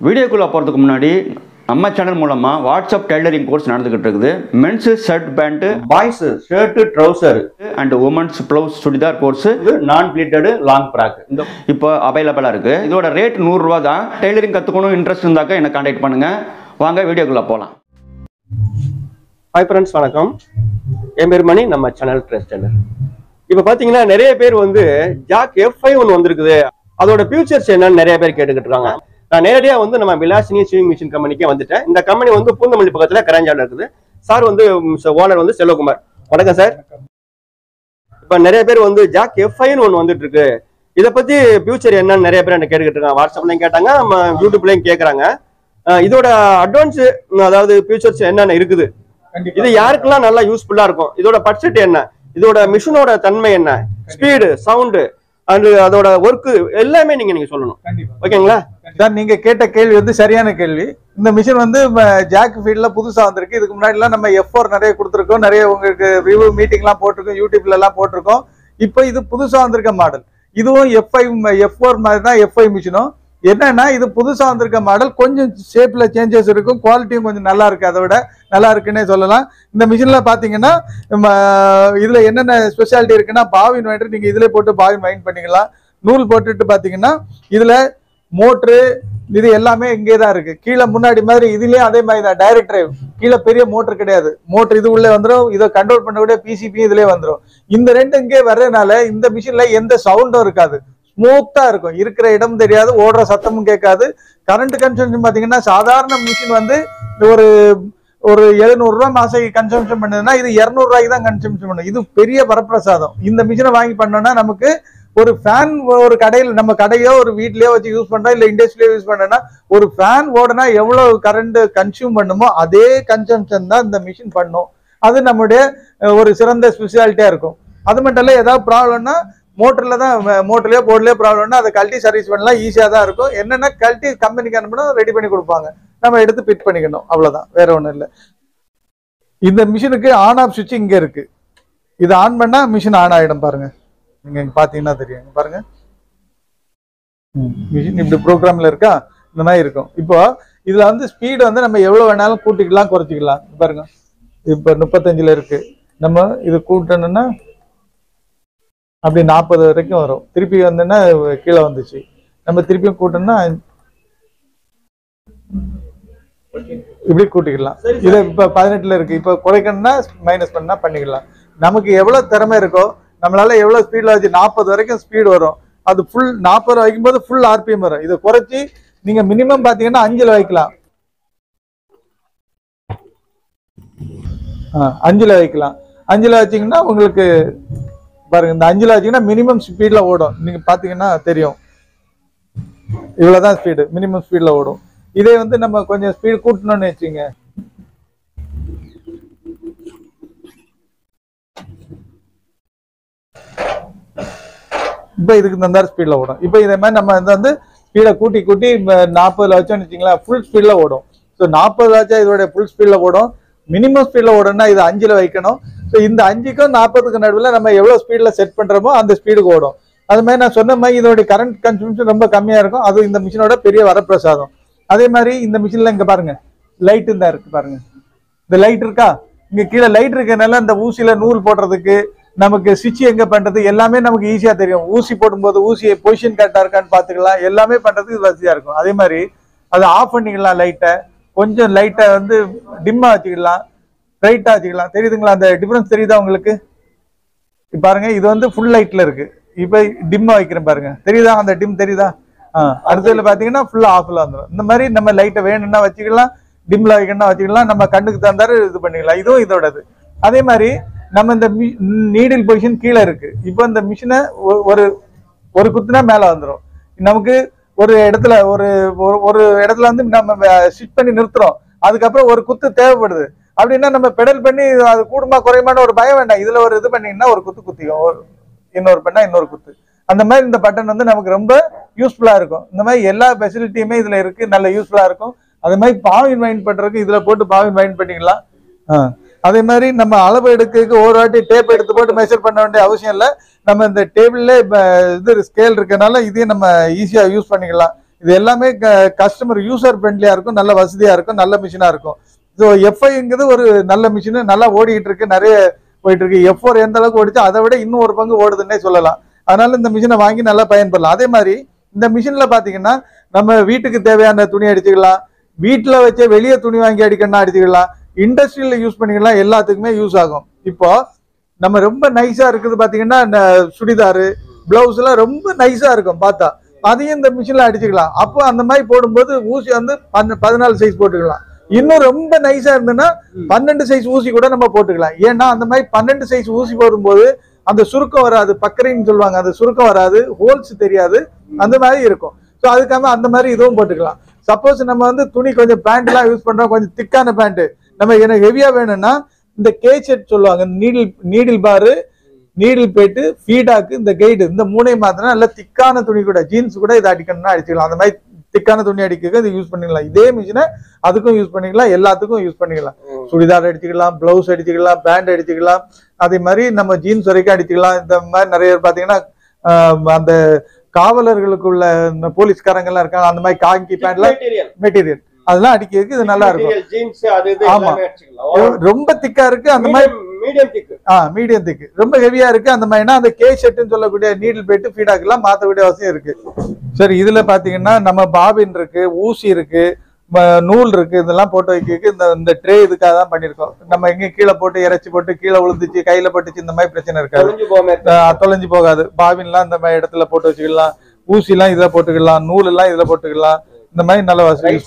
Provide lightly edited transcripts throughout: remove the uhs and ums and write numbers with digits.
வீடியோக்குள்ள போறதுக்கு முன்னாடி நம்ம சேனல் மூலமா வாட்ஸ்அப் டைலரிங் கோர்ஸ் நடந்துகிட்டு இருக்குது. Men's shirt pant, boys shirt trouser and women's blouse churidar course, நான் ப்ளீட்டட் லாங் ஃப்ராக் இப்போ அவைலபிளா இருக்கு. இதோட ரேட் 100 ரூபா தான். டெய்லரிங் கத்துக்கணும் இன்ட்ரெஸ்ட் இருந்தாக்க என்ன கான்டாக்ட் பண்ணுங்க. வாங்க வீடியோக்குள்ள போலாம். ஹாய் ஃப்ரெண்ட்ஸ், வணக்கம். என் பேர் மணி, நம்ம சேனல் டெய்லர். இப்போ பாத்தீங்கன்னா நிறைய பேர் ஜாக் F5 ஒன்று வந்திருக்குது, அதோட ஃபியூச்சர்ஸ் என்னன்னு நிறைய பேர் கேட்டுக்கிட்டு இருக்காங்க. நான் நேரடியாக நம்ம விலாசினி ஸ்விங் மிஷின் கம்பெனிக்கே வந்துட்டேன். இந்த கம்பெனி பூந்தமல்லி பக்கத்துல கரஞ்சால இருக்குது. Sir owner Selvakumar. வணக்கம் சார். இப்ப நிறைய பேர் ஜாக் F5 ஒன்று வந்துட்டு இருக்கு, இதை பத்தி ஃபியூச்சர் என்னன்னு நிறைய பேர் என்ன கேட்டுக்கிட்டு இருக்காங்க. வாட்ஸ்அப்லயும் கேட்டாங்க, நம்ம யூடியூப்லயும் கேட்கறாங்க. இதோட அட்வான்ஸ், அதாவது ஃபியூச்சர்ஸ் என்னென்ன இருக்குது, இது யாருக்கெல்லாம் நல்லா யூஸ்ஃபுல்லா இருக்கும், இதோட பட்ஜெட் என்ன, இதோட மிஷினோட தன்மை என்ன, ஸ்பீடு, சவுண்டு அண்ட் அதோட ஒர்க் எல்லாமே நீங்க சொல்லணும். ஓகேங்களா சார்? நீங்க கேட்ட கேள்வி சரியான கேள்வி. இந்த மிஷின் ஜாக் ஃபீல்ட்ல புதுசா வந்திருக்கு. இதுக்கு முன்னாடி எல்லாம் நம்ம F4 நிறைய கொடுத்துருக்கோம், நிறைய உங்களுக்கு ரிவ்யூ மீட்டிங் எல்லாம் போட்டிருக்கோம், யூடியூப்ல எல்லாம் போட்டிருக்கோம். இப்போ இது புதுசா வந்திருக்க மாடல். இதுவும் F4 மாதிரி தான் F5 மிஷினும். என்னன்னா இது புதுசா வந்திருக்க மாடல், கொஞ்சம் ஷேப்ல சேஞ்சஸ் இருக்கும், குவாலிட்டியும் கொஞ்சம் நல்லா இருக்கு, அதை விட நல்லா இருக்குன்னே சொல்லலாம். இந்த மிஷின்ல பாத்தீங்கன்னா இதுல என்னென்ன ஸ்பெஷாலிட்டி இருக்குன்னா, பாவின் வைண்ட் நீங்க இதுல போட்டு பாவின் வைண்ட் பண்ணிக்கலாம். நூல் போட்டுட்டு பாத்தீங்கன்னா இதுல மோட்ரு இது எல்லாமே இங்கே தான் இருக்கு. கீழே முன்னாடி மாதிரி இதுலயே அதே மாதிரி தான் டைரக்ட் டிரைவ். கீழே பெரிய மோட்டர் கிடையாது, மோட்டர் இது உள்ளே வந்துடும். இதை கண்ட்ரோல் பண்ணக்கூடிய பிசிபி இதுலயே வந்துடும். இந்த ரெண்டு இங்கே வர்றதுனால இந்த மிஷின்ல எந்த சவுண்டும் இருக்காது, ஸ்மூத்தா இருக்கும். இருக்கிற இடம் தெரியாது, ஓடுற சத்தமும் கேட்காது. கரண்ட் கன்சம்ஷன் பாத்தீங்கன்னா சாதாரண மிஷின் ஒரு ஒரு 700 ரூபாய் மாசம் கன்சம்ஷன் பண்ணுதுன்னா இது 200 ரூபாய்க்கு தான் கன்சம்ஷன் பண்ணும். இது பெரிய வரப்பிரசாதம். இந்த மிஷினை வாங்கி பண்ணோம்னா நமக்கு ஒரு ஃபேன், ஒரு கடையில் நம்ம கடையோ ஒரு வீட்லயோ வச்சு யூஸ் பண்றோம், இல்ல இண்டஸ்ட்ரியிலோ யூஸ் பண்ணோம்னா ஒரு ஃபேன் ஓடனா எவ்வளவு கரண்ட் கன்சியூம் பண்ணுமோ அதே கன்சம்ஷன் தான் இந்த மிஷின் பண்ணும். அது நம்முடைய ஒரு சிறந்த ஸ்பெஷாலிட்டியா இருக்கும். அது மட்டும் இல்ல, ஏதாவது ப்ராப்ளம்னா மோட்டர்ல தான், மோட்டர்லயோ போர்ட்லயோ ப்ராப்ளம்னா அதை கழட்டி சர்வீஸ் பண்ணலாம், ஈஸியா தான் இருக்கும். என்னன்னா கழட்டி கம்பெனிக்கு அனுப்பினா ரெடி பண்ணி கொடுப்பாங்க, நம்ம எடுத்து ஃபிட் பண்ணிக்கணும், அவ்வளவுதான், வேற ஒண்ணும் இல்லை. இந்த மிஷினுக்கு ஆன் ஆஃப் சுவிட்ச் இங்க இருக்கு. இது ஆன் பண்ணா மிஷின் ஆன் ஆயிடும். பாருங்க, நீங்க பாத்தீங்கன்னா தெரியும். பாருங்க, மிஷின் இப்படி ப்ரோக்ராம்ல இருக்கா, இந்த மாதிரி இருக்கும். இப்போ இதுல ஸ்பீடு நம்ம எவ்வளவு வேணாலும் கூட்டிக்கலாம், குறைச்சிக்கலாம். பாருங்க, இப்ப 35ல இருக்கு. நம்ம இது கூட்டணும்னா அப்படி 40 வரைக்கும் வரும். திருப்பி கீழே வந்துச்சு. நம்ம திருப்பியும் கூட்டணும்னா இப்படி கூட்டிக்கலாம். இது இப்ப 18ல இருக்கு. இப்ப குறைக்கணும்னா மைனஸ் பண்ணா பண்ணிக்கலாம். நமக்கு எவ்வளவு திறமை இருக்கோ, நம்மளால எவ்வளவு ஸ்பீட்ல வச்சு 40 வரைக்கும் ஸ்பீடு வரும். அது ஃபுல் 40 வைக்கும்போது ஃபுல் ஆர்பிஎம் வரும். இதை குறைச்சி நீங்க மினிமம் பாத்தீங்கன்னா 5ல வைக்கலாம், 5ல வைக்கலாம். 5ல வச்சீங்கன்னா உங்களுக்கு பாருங்க, இந்த 5ல வச்சீங்கன்னா மினிமம் ஸ்பீட்ல ஓடும். நீங்க பாத்தீங்கன்னா தெரியும், இவ்வளவுதான் ஸ்பீடு, மினிமம் ஸ்பீட்ல ஓடும். இதே நம்ம கொஞ்சம் ஸ்பீடு கூட்டணும்னு வச்சுங்க, இப்ப இதுக்கு இந்த ஸ்பீட்ல ஓடும். இப்ப இதே மாதிரி நம்ம ஸ்பீடை கூட்டி கூட்டி 40ல வச்சோம்னு வச்சுங்களா, ஃபுல் ஸ்பீட்ல ஓடும். ஸோ 40 வச்சா இதோட ஃபுல் ஸ்பீட்ல ஓடும். மினிமம் ஸ்பீட்ல ஓடும்னா இது 5ல வைக்கணும். ஸோ இந்த 5க்கும் 40க்கும் நடுவில் நம்ம எவ்வளவு ஸ்பீட்ல செட் பண்றோமோ அந்த ஸ்பீடுக்கு ஓடும். அது மாதிரி நான் சொன்ன மாதிரி இதோட கரண்ட் கன்சம்ஷன் ரொம்ப கம்மியா இருக்கும். அது இந்த மிஷினோட பெரிய வரப்பிரசாதம். அதே மாதிரி இந்த மிஷின்ல இங்க பாருங்க, லைட் தான் இருக்கு. பாருங்க, இந்த லைட் இருக்கா, இங்க கீழே லைட் இருக்கனால இந்த ஊசியில நூல் போடுறதுக்கு, நமக்கு ஸ்விட்ச் எங்க பண்றது எல்லாமே நமக்கு ஈஸியா தெரியும். ஊசி போடும்போது ஊசி பொசிஷன் கரெக்டா இருக்கான்னு பாத்துக்கலாம், எல்லாமே பண்றதுக்கு வசதியா இருக்கும். அதே மாதிரி அதை ஆஃப் பண்ணிக்கலாம், லைட்டை கொஞ்சம் லைட்டை டிம்மா வச்சுக்கலாம், பிரைட்டா வச்சுக்கலாம். தெரியுதுங்களா, அந்த டிஃபரன்ஸ் தெரியுதா உங்களுக்கு? பாருங்க, இது ஃபுல் லைட்ல இருக்கு. இப்ப டிம்மா வைக்கிறேன் பாருங்க, தெரியுதா, அந்த டிம் தெரியுதா? அடுத்ததுல பாத்தீங்கன்னா ஃபுல்லா ஆஃப்ல வந்துடும். இந்த மாதிரி நம்ம லைட்டை வேணும்னா வச்சுக்கலாம், டிம்ல வைக்கணும்னா வச்சுக்கலாம், நம்ம கண்ணுக்கு தந்தாரு இது பண்ணிக்கலாம். இதுவும் இதோடது. அதே மாதிரி நம்ம இந்த நீடில் பொசிஷன் கீழே இருக்கு. இப்போ இந்த மிஷினை ஒரு குத்துனா மேல வந்துடும். நமக்கு ஒரு இடத்துல ஒரு இடத்துல நம்ம ஸ்டிச் பண்ணி நிறுத்துறோம், அதுக்கப்புறம் ஒரு குத்து தேவைப்படுது அப்படின்னா நம்ம பெடல் பண்ணி அது கூடுமா குறையுமான ஒரு பயம் வேண்டாம். இதுல ஒரு இது பண்ணீங்கன்னா ஒரு குத்து குத்திக்கும், இன்னொரு பண்ணா இன்னொரு குத்து. அந்த மாதிரி இந்த பட்டன் நமக்கு ரொம்ப யூஸ்ஃபுல்லா இருக்கும். இந்த மாதிரி எல்லா ஃபெசிலிட்டியுமே இதுல இருக்கு, நல்ல யூஸ்ஃபுல்லா இருக்கும். அதே மாதிரி பாவின் வைண்ட் பண்றதுக்கு இதுல போட்டு பாவின் வைண்ட் பண்ணிக்கலாம். அதே மாதிரி நம்ம அளவு எடுக்கிறதுக்கு ஒரு வாட்டி டேப் எடுத்து போட்டு மெஷர் பண்ண வேண்டிய அவசியம் இல்லை. நம்ம இந்த டேபிள்ல இது ஸ்கேல் இருக்கனால இதையும் நம்ம ஈஸியா யூஸ் பண்ணிக்கலாம். இது எல்லாமே கஸ்டமர் யூசர் ஃப்ரெண்ட்லியா இருக்கும், நல்ல வசதியா இருக்கும், நல்ல மிஷினா இருக்கும். ஸோ எஃப்ஐங்கிறது ஒரு நல்ல மிஷின், நல்லா ஓடிக்கிட்டு இருக்கு, நிறைய போயிட்டு இருக்கு. F4 எந்த அளவுக்கு ஓடிச்சு அதை விட இன்னும் ஒரு பங்கு ஓடுதுன்னே சொல்லலாம். அதனால இந்த மிஷினை வாங்கி நல்லா பயன்படலாம். அதே மாதிரி இந்த மிஷின்ல பாத்தீங்கன்னா நம்ம வீட்டுக்கு தேவையான துணி அடிச்சுக்கலாம், வீட்டுல வச்ச வெளியே துணி வாங்கி அடிக்கணும்னா அடிச்சுக்கலாம், இண்டஸ்ட்ரியில யூஸ் பண்ணிக்கலாம், எல்லாத்துக்குமே யூஸ் ஆகும். இப்போ நம்ம ரொம்ப நைஸா இருக்குது பாத்தீங்கன்னா சுடிதாரு பிளவுஸ் எல்லாம் ரொம்ப நைஸா இருக்கும் பார்த்தா, அதையும் இந்த மிஷின்ல அடிச்சுக்கலாம். அப்போ அந்த மாதிரி போடும்போது ஊசி வந்து 14 சைஸ் போட்டுக்கலாம். இன்னும் ரொம்ப நைஸா இருந்ததுன்னா 12 சைஸ் ஊசி கூட நம்ம போட்டுக்கலாம். ஏன்னா அந்த மாதிரி 12 சைஸ் ஊசி போடும்போது அந்த சுருக்கம் வராது, பக்கரின்னு சொல்லுவாங்க, அந்த சுருக்கம் வராது, ஹோல்ஸ் தெரியாது, அந்த மாதிரி இருக்கும். ஸோ அதுக்காக அந்த மாதிரி இதுவும் போட்டுக்கலாம். சப்போஸ் நம்ம வந்து துணி கொஞ்சம் பேண்ட் எல்லாம் யூஸ் பண்றோம், கொஞ்சம் திக்கான பேண்ட் நம்ம எனக்கு ஹெவியா வேணும்னா இந்த கேச்செட் சொல்லுவாங்க, நீடில் பாரு, நீடில் போயிட்டு ஃபீடாக்கு இந்த கைடு, இந்த மூணையும் மாத்தினா நல்ல திக்கான துணி கூட ஜீன்ஸ் கூட இதை அடிக்கணும்னா அடிச்சுக்கலாம். அந்த மாதிரி திக்கான துணி அடிக்க இது யூஸ் பண்ணிக்கலாம். இதே மிஷினை அதுக்கும் யூஸ் பண்ணிக்கலாம், எல்லாத்துக்கும் யூஸ் பண்ணிக்கலாம். சுடிதார் அடிச்சுக்கலாம், பிளவுஸ் அடிச்சுக்கலாம், பேண்ட் அடிச்சுக்கலாம், அதே மாதிரி நம்ம ஜீன்ஸ் வரைக்கும் அடிச்சுக்கலாம். இந்த மாதிரி நிறைய பாத்தீங்கன்னா அந்த காவலர்களுக்குள்ள போலீஸ்காரங்க எல்லாம் இருக்காங்க, அந்த மாதிரி காங்கி பேண்ட்ல மெட்டீரியல் அதெல்லாம் அடிக்கிறதுக்கு இது நல்லா இருக்கும். ஆமா, ரொம்ப திக்கா இருக்கு அந்த மாதிரி, மீடியம் திக்கு, ரொம்ப ஹெவியா இருக்கு அந்த மாதிரினா அந்த கே ஷர்ட்னு சொல்லக்கூடிய நீடில் போயிட்டு ஃபீடாக்கெல்லாம் மாத்தக்கூடிய அவசியம் இருக்கு. சரி, இதுல பாத்தீங்கன்னா நம்ம பாபின் இருக்கு, ஊசி இருக்கு, நூல் இருக்கு, இதெல்லாம் போட்டு வைக்கிறதுக்கு இந்த ட்ரே இதுக்காக தான் பண்ணிருக்கோம். நம்ம எங்க கீழே போட்டு இறைச்சி போட்டு கீழே விழுந்துச்சு, கையில பட்டுச்சு, இந்த மாதிரி பிரச்சனை இருக்காது, தொலைஞ்சு போகாது. பாபின்லாம் இந்த மாதிரி இடத்துல போட்டு வச்சுக்கலாம், ஊசி எல்லாம் இதுல போட்டுக்கலாம், நூல் எல்லாம் இதுல போட்டுக்கலாம், இந்த மாதிரி நல்ல வசதி.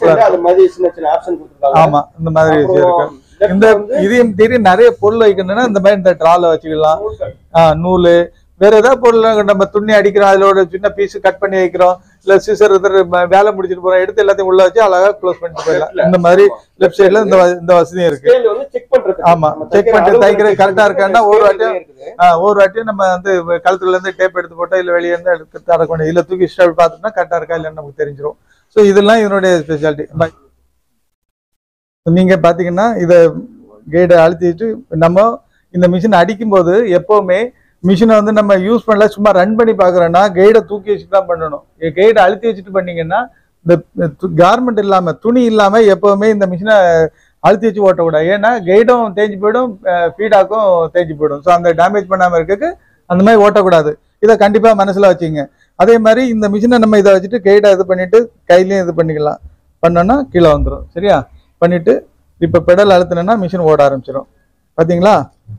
ஆமா, இந்த மாதிரி விஷயம் இருக்கு. இந்த இதையும் தெரியும் நிறைய பொருள் வைக்கணும்னா இந்த மாதிரி இந்த ட்ரால வச்சுக்கலாம். நூலு, வேற ஏதாவது பொருள் நம்ம துணி அடிக்கிறோம், அதோட சின்ன பீஸ் கட் பண்ணி வைக்கிறோம், இல்ல சிசர் வேலை முடிச்சுட்டு போறோம், எடுத்து எல்லாத்தையும் உள்ள வச்சு அழகா க்ளோஸ் பண்ணிட்டு போயிடலாம். இந்த மாதிரி லெஃப்ட் சைட்ல இந்த வசதியும் இருக்கு. ஆமா, செக் பண்ணிட்டு தைக்கிறது கரெக்டா இருக்கான்னா ஒரு வாட்டியும் நம்ம வந்து கழுத்துல இருந்து டேப் எடுத்து போட்டா இல்ல வெளியே இருந்து எடுத்து தரக்கூடிய இல்ல தூக்கி ஸ்டாப் பார்த்தோம்னா கரெக்டா இருக்கா இல்லைன்னு நமக்கு தெரிஞ்சிடும். ஸோ இதெல்லாம் இதனுடைய ஸ்பெஷாலிட்டி. நீங்க பாத்தீங்கன்னா இத கைடை அழுத்திட்டு நம்ம இந்த மிஷின் அடிக்கும் போது எப்பவுமே மிஷினை வந்து நம்ம யூஸ் பண்ணல, சும்மா ரன் பண்ணி பாக்குறோம்னா கைடை தூக்கி வச்சுட்டு தான் பண்ணணும். கைடை அழுத்தி வச்சுட்டு பண்ணீங்கன்னா இந்த கார்மெண்ட் இல்லாம துணி இல்லாம எப்பவுமே இந்த மிஷினை அழுத்தி வச்சு ஓட்டக்கூடாது. ஏன்னா கைடும் தேஞ்சு போயிடும், ஃபீடாக்கும் தேஞ்சு போயிடும். ஸோ அந்த டேமேஜ் பண்ணாம இருக்க அந்த மாதிரி ஓட்டக்கூடாது. இதை கண்டிப்பா மனசுல வச்சுங்க. அதே மாதிரி இந்த மிஷினை நம்ம இதை வச்சுட்டு கைடை இது பண்ணிட்டு கையிலையும் இது பண்ணிக்கலாம். பண்ணோம்னா கீழே வந்துடும். சரியா? பண்ணிட்டு இப்ப பெடல் அழுத்தினா மிஷின் ஓட ஆரம்பிச்சிடும். பாத்தீங்களா?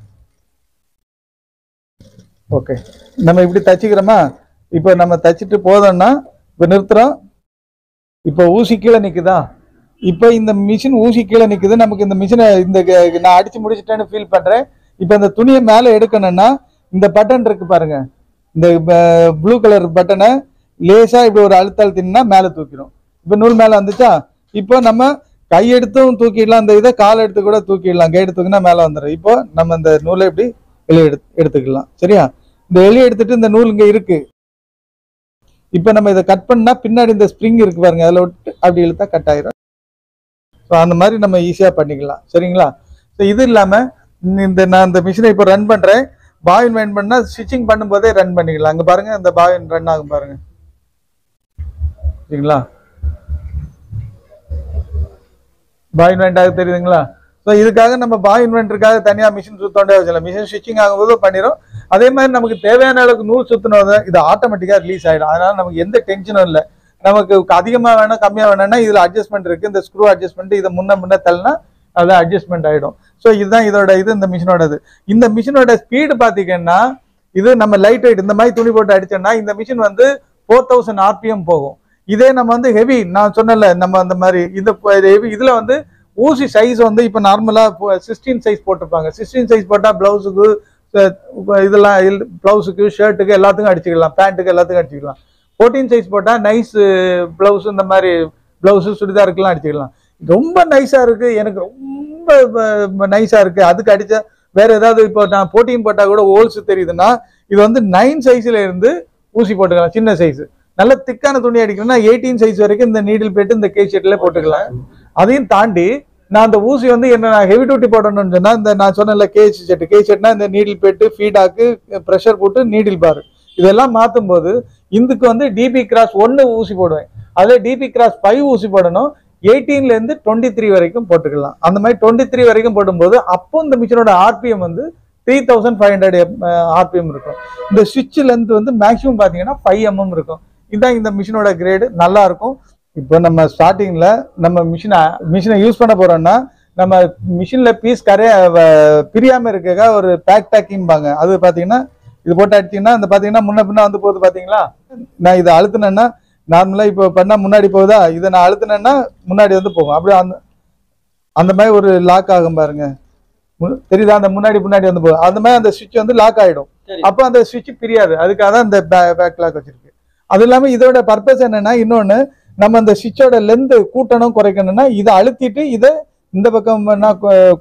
ஓகே, நம்ம இப்படி தச்சுக்கிறோமா? இப்ப நம்ம தச்சுட்டு போதோம்னா இப்ப நிறுத்துறோம். இப்ப ஊசி கீழே நிக்குதா? இப்ப இந்த மிஷின் ஊசி கீழே நிக்குது. நமக்கு இந்த மிஷினை இந்த நான் அடிச்சு முடிச்சுட்டேன்னு ஃபீல் பண்றேன். இப்ப இந்த துணியை மேல எடுக்கணும்னா இந்த பட்டன் இருக்கு பாருங்க, இந்த ப்ளூ கலர் பட்டனை லேசா இப்படி ஒரு அழுத்தினா மேல தூக்கிடும். இப்ப நூல் மேல வந்துச்சா? இப்போ நம்ம கையெடுத்தும் தூக்கிடலாம், இந்த இதை கால் எடுத்து கூட தூக்கிடலாம். கை எடுத்துக்கினா மேல வந்துடும். இப்போ நம்ம இந்த நூலை இப்படி வெளியே எடுத்துக்கலாம். சரியா? இந்த வெளியே எடுத்துட்டு இந்த நூல் இங்க இருக்கு. இப்ப நம்ம இதை கட் பண்ணா பின்னாடி இந்த ஸ்ப்ரிங் இருக்கு பாருங்க, அதில் விட்டு அப்படி இழுத்தா கட் ஆயிரும். ஸோ அந்த மாதிரி நம்ம ஈஸியா பண்ணிக்கலாம். சரிங்களா? ஸோ இது இல்லாம நான் இந்த மிஷினை இப்போ ரன் பண்றேன். பாயின் வைண்ட் பண்ணா ஸ்டிச்சிங் பண்ணும்போதே ரன் பண்ணிக்கலாம். அங்க பாருங்க இந்த பாயின் ரன் ஆகும் பாருங்க. சரிங்களா? பாயின் வைண்ட் ஆக தெரியுதுங்களா? ஸோ இதுக்காக நம்ம பாயின் வைண்டருக்காக தனியா மிஷின் சுத்தோண்டே வச்சலாம். மிஷின் ஸ்டிச்சிங் ஆகும்போது பண்ணிடும். அதே மாதிரி நமக்கு தேவையான அளவுக்கு நூல் சுத்தினது இது ஆட்டோமேட்டிக்கா ரிலீஸ் ஆயிடும். அதனால நமக்கு எந்த டென்ஷனும் இல்லை. நமக்கு அதிகமா வேணும் கம்மியா வேணும்னா இதுல அட்ஜஸ்ட்மெண்ட் இருக்கு. இந்த ஸ்க்ரூ அட்ஜஸ்ட்மெண்ட் இதை முன்ன தள்ளினா அது அட்ஜஸ்ட்மெண்ட் ஆயிடும். ஸோ இதுதான் இதோட இந்த மிஷினோட இந்த மிஷினோட ஸ்பீடு பாத்தீங்கன்னா இது நம்ம லைட் வெயிட் இந்த மாதிரி துணி போட்டு அடிச்சோம்னா இந்த மிஷின் வந்து 4000 RPM போகும். இதே நம்ம வந்து ஹெவி நான் சொன்னல நம்ம அந்த மாதிரி இதுல வந்து ஊசி சைஸ் வந்து இப்ப நார்மலா 16 சைஸ் போட்டிருப்பாங்க. 16 சைஸ் போட்டா பிளவுஸுக்கு இதெல்லாம் பிளவுஸுக்கு ஷர்ட்டுக்கு எல்லாத்துக்கும் அடிச்சுக்கலாம், பேண்ட்டுக்கு எல்லாத்துக்கும் அடிச்சுக்கலாம். 14 சைஸ் போட்டா நைஸ் பிளவுஸ் இந்த மாதிரி பிளவுஸ் சுடிதாருக்குலாம் அடிச்சுக்கலாம். ரொம்ப நைஸா இருக்கு, எனக்கு ரொம்ப நைஸா இருக்கு, அதுக்கு அடிச்சா வேற ஏதாவது இப்போ நான் 14 போட்டா கூட ஹோல்ஸ் தெரியுதுன்னா இது வந்து 9 சைஸ்ல இருந்து ஊசி போட்டுக்கலாம். சின்ன சைஸ் நல்ல திக்கான துணி அடிக்கணும்னா 18 சைஸ் வரைக்கும் இந்த நீடில் போயிட்டு இந்த கே ஷர்ட்ல போட்டுக்கலாம். அதையும் தாண்டி நான் அந்த ஊசி வந்து என்ன நான் ஹெவி டியூட்டி போடணும்னு சொன்னா இந்த நான் சொன்னல கே ஷர்ட்னா இந்த நீடில் போயிட்டு ஃபீடாக்கு ப்ரெஷர் போட்டு நீடில் பார் இதெல்லாம் மாற்றும் போது இதுக்கு வந்து டிபி கிராஸ் 1 ஊசி போடுவேன். அதுல டிபி கிராஸ் 5 ஊசி போடணும். 18ல இருந்து 23 வரைக்கும் போட்டுக்கலாம். அந்த மாதிரி 23 வரைக்கும் போடும்போது அப்போ இந்த மிஷினோட ஆர்பிஎம் வந்து 3500 ஆர்பிஎம் இருக்கும். இந்த ஸ்விட்ச் லென்த் வந்து மேக்ஸிமம் பாத்தீங்கன்னா 5 mm இருக்கும். இதுதான் இந்த மிஷினோட கிரேடு, நல்லா இருக்கும். இப்போ நம்ம ஸ்டார்டிங்ல நம்ம மிஷினை யூஸ் பண்ண போறோம்னா நம்ம மிஷின்ல பீஸ் பிரியாம இருக்க ஒரு பேக்கிங்பாங்க. அது பாத்தீங்கன்னா இது போட்டு அடிச்சீங்கன்னா அந்த பாத்தீங்கன்னா முன்ன பின்ன வந்து போகுது பாத்தீங்களா. நான் இதை அழுத்தினேன்னா நார்மலா இப்போ பண்ணா முன்னாடி போகுதா, இதை நான் அழுத்தினேன்னா முன்னாடி வந்து போகும். அப்படியே அந்த மாதிரி ஒரு லாக் ஆகும் பாருங்க, தெரியுதா? அந்த முன்னாடி வந்து போகும். அந்த மாதிரி அந்த சுவிட்ச் வந்து லாக் ஆயிடும். அப்போ அந்த சுவிட்ச் பிரியாது. அதுக்காக தான் இந்த பேக் லாக் வச்சிருக்கு. அது இல்லாம இதோட பர்பஸ் என்னன்னா, இன்னொன்னு நம்ம அந்த சுவிட்சோட லென்த் கூட்டணும் குறைக்கணும்னா இதை அழுத்திட்டு இதை இந்த பக்கம் பண்ணா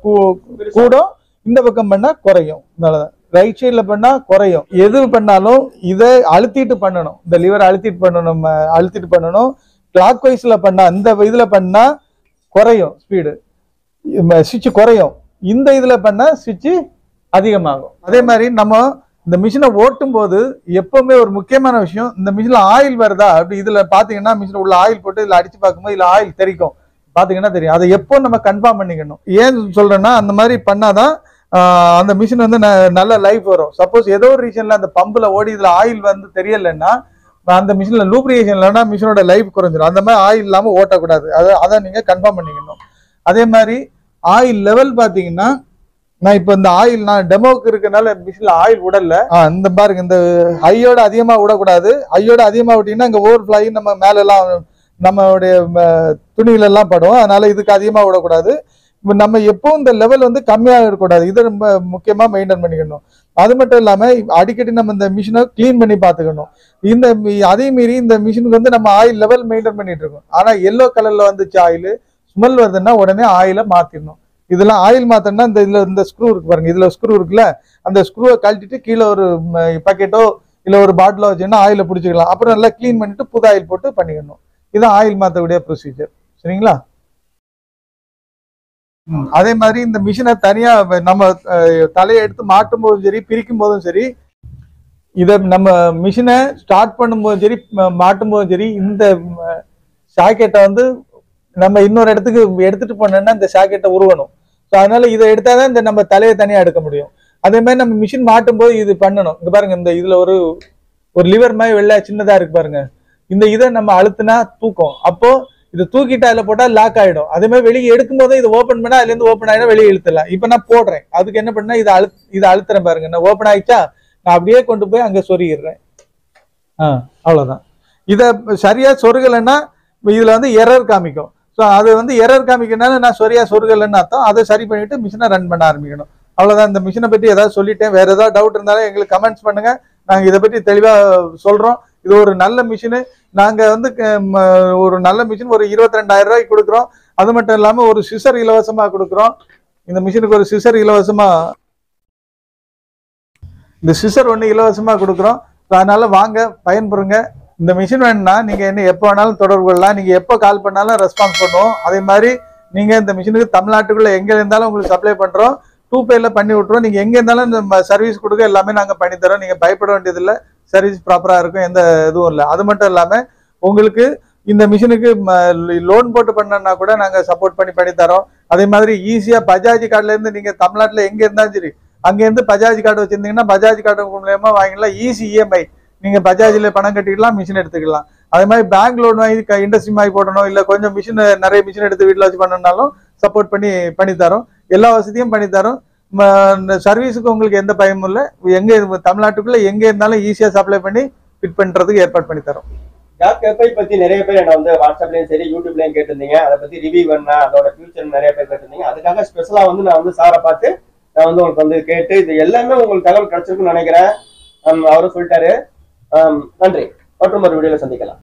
கூடும், இந்த பக்கம் பண்ணா குறையும். ரைட் சைட்ல பண்ணா குறையும். எது பண்ணாலும் இதை அழுத்திட்டு பண்ணணும். இந்த லிவர் அழுத்திட்டு பண்ணணும். கிளாக் வைஸ்ல பண்ணா இந்த இதுல பண்ணா குறையும் ஸ்பீடு, சுவிட்ச் குறையும். இந்த இதுல பண்ணா சுவிட்ச் அதிகமாகும். அதே மாதிரி நம்ம இந்த மிஷினை ஓட்டும் போது எப்பவுமே ஒரு முக்கியமான விஷயம், இந்த மிஷின்ல ஆயில் வருதா அப்படி இதுல பாத்தீங்கன்னா மிஷின் உள்ள ஆயில் போட்டு இதுல அடிச்சு பார்க்கும்போது இதுல ஆயில் தெரிக்கும், பாத்தீங்கன்னா தெரியும். அதை எப்போ நம்ம கன்ஃபார்ம் பண்ணிக்கணும். ஏன் சொல்றேன்னா அந்த மாதிரி பண்ணாதான் அந்த மிஷின் வந்து நல்ல லைஃப் வரும். சப்போஸ் ஏதோ ஒரு ரீசன்ல அந்த பம்புல ஓடி இதுல ஆயில் வந்து தெரியலன்னா அந்த மிஷின்ல லூப்ரிகேஷன் இல்லைன்னா மிஷினோட லைஃப் குறைஞ்சிடும். அந்த மாதிரி ஆயில் இல்லாம ஓட்டக்கூடாது. அதை நீங்க கன்ஃபார்ம் பண்ணிக்கணும். அதே மாதிரி ஆயில் லெவல் பாத்தீங்கன்னா நான் இப்ப இந்த ஆயில் நான் டெமோக்கு இருக்கனால மிஷின்ல ஆயில் விடல. இந்த பாருங்க, இந்த ஹையோட அதிகமா விடக்கூடாது. ஹையோட அதிகமா விட்டீங்கன்னா இங்க ஓவர் ஃபிளை நம்ம மேல எல்லாம் நம்மளுடைய துணியில எல்லாம் படும். அதனால இதுக்கு அதிகமா விடக்கூடாது. நம்ம எப்பவும் இந்த லெவல் வந்து கம்மியாக இருக்கக்கூடாது. இதை ரொம்ப முக்கியமா மெயின்டைன் பண்ணிக்கணும். அது மட்டும் இல்லாம அடிக்கடி நம்ம இந்த மிஷினை கிளீன் பண்ணி பார்த்துக்கணும். அதே மீறி இந்த மிஷினுக்கு வந்து நம்ம ஆயில் லெவல் மெயின்டைன் பண்ணிட்டு இருக்கோம். ஆனா எல்லோ கலர்ல வந்துச்சு ஆயில், ஸ்மெல் வருதுன்னா உடனே ஆயில மாத்திடணும். இதெல்லாம் ஆயில் மாத்தணும்னா இந்த ஸ்க்ரூ இருக்கு பாருங்க, இதுல ஸ்க்ரூ இருக்குல்ல, அந்த ஸ்க்ரூவை கழட்டிட்டு கீழே ஒரு பக்கெட்டோ இல்ல ஒரு பாட்டிலோ வச்சுன்னா ஆயில பிடிச்சிக்கலாம். அப்புறம் நல்லா கிளீன் பண்ணிட்டு புது ஆயில் போட்டு பண்ணிக்கணும். இதுதான் ஆயில் மாத்தக்கூடிய ப்ரொசீஜர். சரிங்களா? அதே மாதிரி இந்த மிஷினை தனியா நம்ம தலையை எடுத்து மாட்டும் போதும் சரி, பிரிக்கும் போதும் சரி, இதை நம்ம மிஷினை ஸ்டார்ட் பண்ணும்போதும் சரி, மாட்டும் போதும் சரி, இந்த சாக்கெட்டை வந்து நம்ம இன்னொரு இடத்துக்கு எடுத்துட்டு போனோம்னா இந்த சாக்கெட்டை உருவணும். ஸோ அதனால இதை எடுத்தாதான் இந்த நம்ம தலையை தனியா எடுக்க முடியும். அதே மாதிரி நம்ம மிஷின் மாட்டும் போது இது பண்ணணும். இங்க பாருங்க, இந்த இதுல ஒரு லிவர் மாதிரி வெள்ளை சின்னதா இருக்கு பாருங்க. இந்த இதை நம்ம அழுத்தினா தூக்கும். அப்போ இதை தூக்கிட்டு அதுல போட்டா லாக் ஆயிடும். அதே மாதிரி வெளியே எடுக்கும் போது இதை ஓப்பன் பண்ணா அதுல இருந்து ஓப்பன் ஆயிடும், வெளியே இழுத்துலாம். இப்ப நான் போடுறேன், அதுக்கு என்ன பண்ணா இதை அழுத்துறேன் பாருங்க. நான் ஓப்பன் ஆயிடுச்சா, நான் அப்படியே கொண்டு போய் அங்க சொருகிடுறேன். அவ்வளவுதான். இதை சரியா சொருகலைன்னா இதுல வந்து எரர் காமிக்கும். ஸோ அது வந்து எரர் காமிக்கிறதுனால நான் சரியா சொருகலைன்னு அர்த்தம். அதை சரி பண்ணிட்டு மிஷினை ரன் பண்ண ஆரம்பிக்கணும். அவ்வளவுதான். இந்த மிஷினை பற்றி ஏதாவது சொல்லிட்டேன். வேற ஏதாவது டவுட் இருந்தாலும் எங்களுக்கு கமெண்ட்ஸ் பண்ணுங்க, நாங்க இதை பற்றி தெளிவா சொல்றோம். இது ஒரு நல்ல மிஷினு. நாங்க வந்து ஒரு நல்ல மிஷின் ஒரு 22,000 ரூபாய்க்கு கொடுக்குறோம். அது மட்டும் இல்லாம ஒரு சிசர் இலவசமா கொடுக்குறோம். இந்த மிஷினுக்கு ஒரு சிசர் இலவசமா, இந்த சிசர் ஒன்று இலவசமா கொடுக்குறோம். அதனால வாங்க, பயன்பெறுங்க. இந்த மிஷின் வேணும்னா நீங்க என்ன எப்போ வேணாலும் தொடர்பு கொள்ளலாம். நீங்க எப்போ கால் பண்ணாலும் ரெஸ்பான்ஸ் பண்ணுவோம். அதே மாதிரி நீங்க இந்த மிஷினுக்கு தமிழ்நாட்டுக்குள்ள எங்க இருந்தாலும் உங்களுக்கு சப்ளை பண்றோம். 2Payல பண்ணி விட்டுருவோம். நீங்க எங்க இருந்தாலும் இந்த சர்வீஸ் கொடுக்க எல்லாமே நாங்க பண்ணித்தரோம். நீங்க பயப்பட வேண்டியது இல்லை. சர்வீஸ் ப்ராப்பரா இருக்கும், எந்த இதுவும் இல்லை. அது மட்டும் இல்லாம உங்களுக்கு இந்த மிஷினுக்கு லோன் போட்டு பண்ணா கூட நாங்க சப்போர்ட் பண்ணி தரோம். அதே மாதிரி ஈஸியா பஜாஜ் கார்டுல இருந்து நீங்க தமிழ்நாட்டுல எங்க இருந்தாலும் சரி, அங்க இருந்து பஜாஜ் கார்டு வச்சிருந்தீங்கன்னா பஜாஜ் கார்டு மூலமா வாங்கிக்கலாம். ஈஸி இஎம்ஐ, நீங்க பஜாஜ்ல பணம் கட்டிக்கலாம், மிஷின் எடுத்துக்கலாம். அதே மாதிரி பேங்க் லோன் வாங்கி இண்டஸ்ட்ரி மாதிரி போடணும், இல்ல கொஞ்சம் மிஷின் நிறைய மிஷின் எடுத்து வீட்டுல வச்சு பண்ணனாலும் சப்போர்ட் பண்ணி தரோம். எல்லா வசதியும் பண்ணி தரோம். சர்வீஸுக்கு உங்களுக்கு எந்த பயமும் இல்லை. எங்க தமிழ்நாட்டுக்குள்ள எங்க இருந்தாலும் ஈஸியா சப்ளை பண்ணி ஃபிட் பண்றதுக்கு ஏற்பாடு பண்ணி தரோம். ஜாக் எஃப்ஐ பத்தி நிறைய பேர் என்ன வந்து வாட்ஸ்அப்லயும் சரி யூடியூப்லயும் கேட்டிருந்தீங்க. அதை பத்தி ரிவ்யூ பண்ணா அதோட ஃபியூச்சர் நிறைய பேர் கேட்டிருந்தீங்க. அதுக்காக ஸ்பெஷலா வந்து நான் வந்து சாரை பார்த்து நான் வந்து உங்களுக்கு வந்து கேட்டு இது எல்லாமே உங்களுக்கு தகவல் கிடைச்சிருக்குன்னு நினைக்கிறேன். அவரும் சொல்லிட்டாரு. நன்றி. மற்றும் ஒரு வீடியோல சந்திக்கலாம்.